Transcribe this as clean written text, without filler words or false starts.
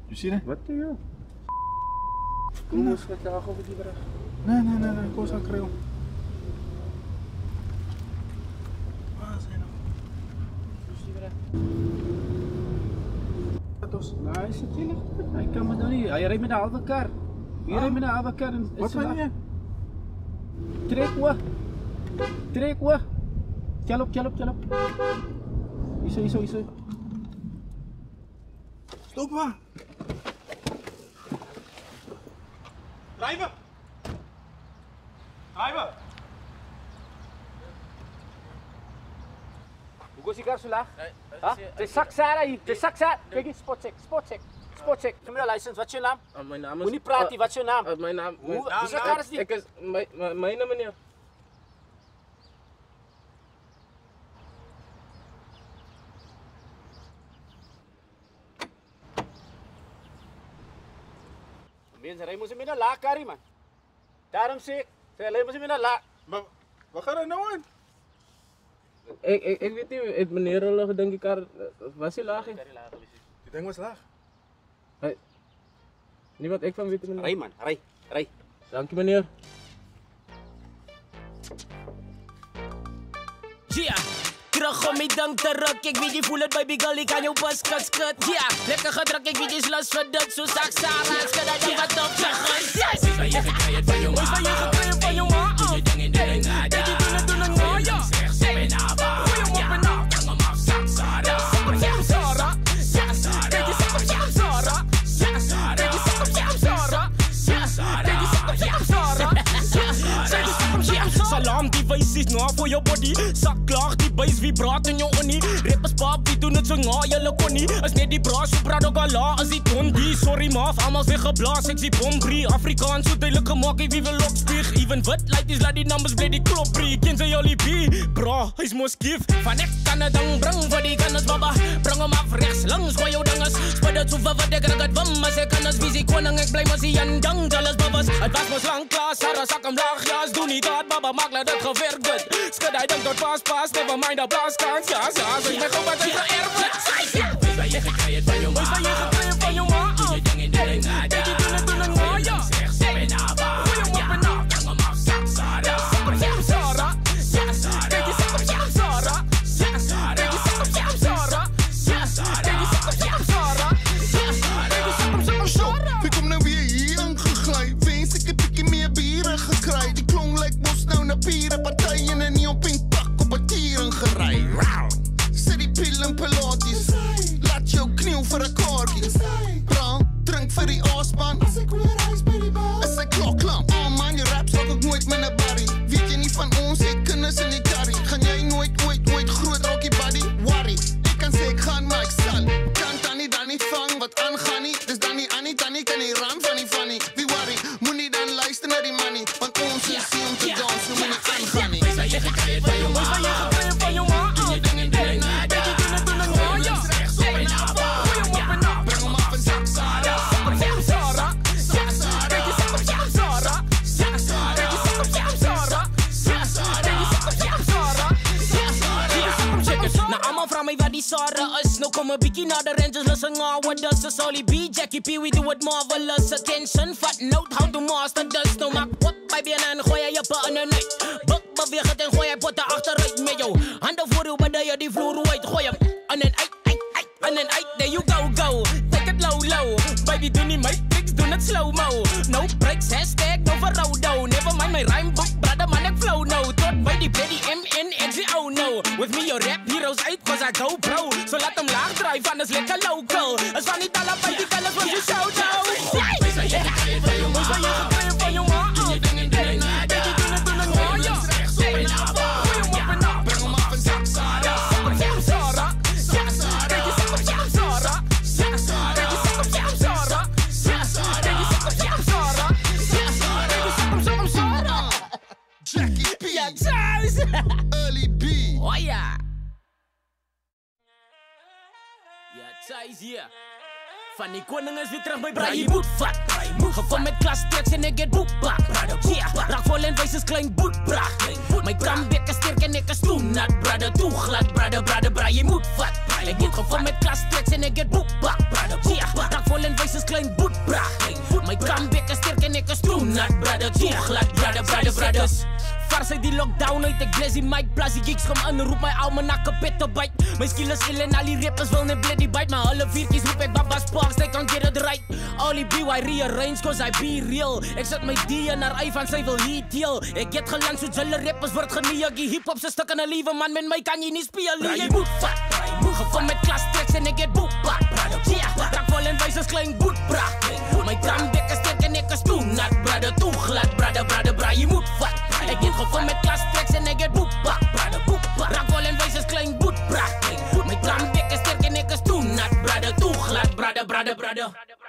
You sien dit? Wat doen jy? Kom ons gaan daar gou 'n bietjie terug. Nee, kom ons gaan kry hom. Waar is hy nou? Dis die terug. Wat ons? Nou, hy sit hier. Hy kan maar nou nie. Hy ry met 'n halwe kar. Hier ry met 'n halwe kar en Wat van jy? Trek oor. Trek oor. Tel op. Iso. Stop maar. Driver! Hoe goes die kar so laag? Ha? Dis saksara hier. Dis saksara. Kyk hier, spot check. Give me your license. What's your naam? My naam is... Moenie praat nie. What's your naam? My naam... Dis 'n kar is nie. Ek is... Myne meneer. Mense ry mos met 'n laag kar, man. Daarom sê ek, ry mos met 'n laag. Maar wat gaan er nou aan? Ik weet niet, het meneer al denk ik haar... Was hij laag? Die ding was laag. Hey. Niet wat ik van weet meneer. Ry man, ry. Dank je meneer. Yeah. Terug om die ding te ruk, ek weet jy voel het baby girl, ek kan jou pas skut. Ja, lekker gedruk, ek weet jy's lus vir dit, so saksara, skud dat jy wat op sy gus. Yes! Wees waar jy gekry het van jou ma. Doe jy ding en doe nada. Ja. Slechts op en af. Ja, hang hem af, saksara. Saksara. Salam, die wijs is na voor jou body. Sak klaar, die buis vibraat in jou onie. Rappers pap, die doen het so na jylle kon nie. Is net die braas, so praat ook al la, is die tondi. Sorry maaf, allemaal sê geblaas, ek sê bombrie. Afrikaans so duidelik gemaak, ek wie wil lokspieg. Even wit, light is laat die numbers blij die klop brie. Ken sy jolly bie, bra, hy's mos gif. Van ek kan het ding bring, vir die kan is baba. Bring hem af rechts, langs, gooi jou dinges. Spud het so vir wat ek rig het wim, as ek kan is visie koning. Ek bly mos die en ding, jealous babas. Het was mos lang klaar, Sarah sak hem laag, ja, is doen nie dat, baba, maak laat het gewerkt het. Skud hy dink tot pas, never mind dat blaaskans. Ja, zeg my gou wat hy geërf het. Wees waar jy gekry het van jou ma. Doe jy ding en doe nada. Ja, slechts op en af. Ja, hang hem af, saksara. Saksara. Wie kom nou weer hier aangeglij? Wens ek 'n bietjie meer bieren gekry. Die klong lyk mos nou na pierenpartyen en nie op 'n pak op 'n tiering gery. Sit die pil en pilates. Laat jou kniel vir 'n kaartjie. Bra, drink vir die aaspan. As ek weer reis by die bar. As ek kloklamp. Oh man, jy rap sal ook nooit met 'n buddy. Weet jy nie van ons het kinders in die karry. Gaan jy nooit groot raak die buddy? Worry. Ek kan sê ek gaan maar ek sal. Kan tannie dan nie vang wat aangaan nie. Dis dan nie Annie tannie kan nie ram van die funny. Wie worry, moenie dan luister na die money. Want ons is hier om te dans, so moenie aangaan nie. Wees waar jy gekry het van jou ma. Doe jy ding en doe nada. Ja, slechts op en af. Ja, bring hem af en saksara. Saksara. Nou allemaal vraag my wat die Sarah is. Nou kom 'n bietjie na de Rangers, listen aan what does the Solly B, Jackie P, we do it marvelous. Attention, fat note, how to master this. Nou maak wat by been en gooi jy op in 'n night. Buk beweeg het en gooi jy potte agteruit met jou hande voor jou, badai jy die vloer uit. Gooi hom in en uit, in en uit, there you go. Take it low, baby doen nie my tricks, doen het slow-mo. No breaks, hashtag, no verrouwdo. Never mind my rhyme book, brother man ek flow nou. Tot by die Brady MNNGO no. With me your rap heroes uit, cause I go pro. So laat hem laag draai, van is lekker local. Is van die tala by die kalles van die show now. Wees waar jy gekry het van jou ma. Doe jy ding en doe nada. Ja, slechts op en af. Ja, bring hem af en saksara. Saksara. Jackie P, Ja, thuis. Early B. Oh ja. Ja, thuis hier. Van die koning is weer terug by braai, jy moet vat. Gekom met klas treks en ek het boekbak. Ja, raak vol en wijs is klein boetbraag. My krambek is sterk en ek is toe nat, brother. Toe glad, brother, braai, jy moet vat. Ek het gekom met klas treks en ek het boekbak. Ja, raak vol en wijs is nat, brother, toe glad, brother. Vars uit die lockdown uit, ek bless die mic, plus die geeks kom in en roep my almanakke petabyte. My skill is ill en al die rappers wil net bloody bite, maar hulle viertjies roep ek Baba Sparks, they can't get it right. All die BY rearrange, cause I be real. Ek sit my D in haar eye van sy wil heat heel. Ek het geland soos hulle rappers word geneeg, die hip-hop se stuk in 'n liewe man, met my kan jy nie speel nie. Jy moet vat, geval met klas tracks en ek het boekpak. Yeah, raak vol en wys as klein boetbrak. My drumbeck is sterk en ek is toe nat, brother, toe glad, brother, jy moet vat. Ek het geval met klas tracks en ek het boekpak. Raak vol en wys as klein boetbrak. My drumbeck is sterk en ek is toe nat, brother, toe glad, brother.